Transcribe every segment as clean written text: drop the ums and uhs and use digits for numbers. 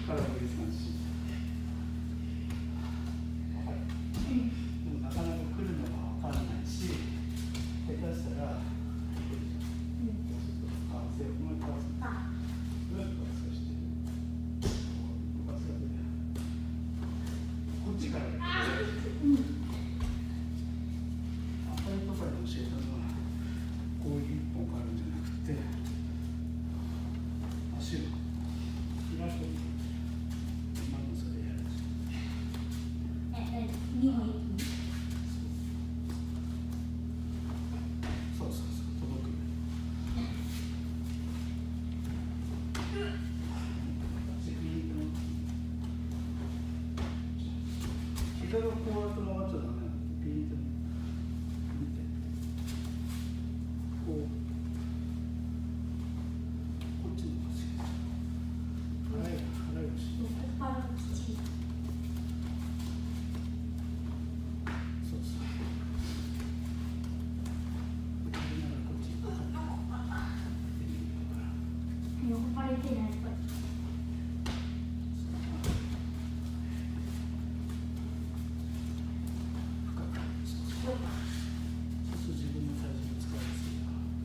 空振り三振。でもなかなか来るのが分からないし、下手したら、風を思い返す。こっちから。赤いとかで教えたのは、こういう一本があるんじゃなくて、足を開く。今のそれやる。 2本一気に。 そうそうそう、届く。膝がこうやって曲がっちゃダメなの。ピンと見て。こっちに回す。払い腰。そうそう。 横パレてない。 自分の体重を使いやすい。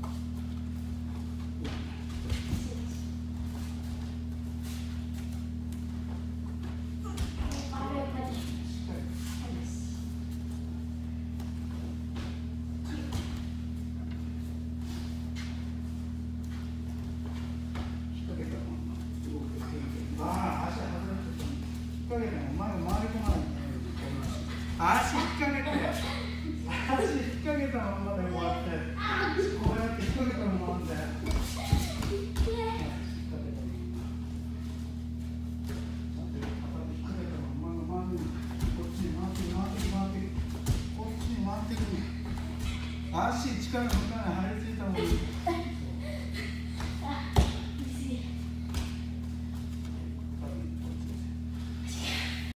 足引っ掛けたままで終わって、こうやって引っ掛けたままなんだよ。足力抜かない。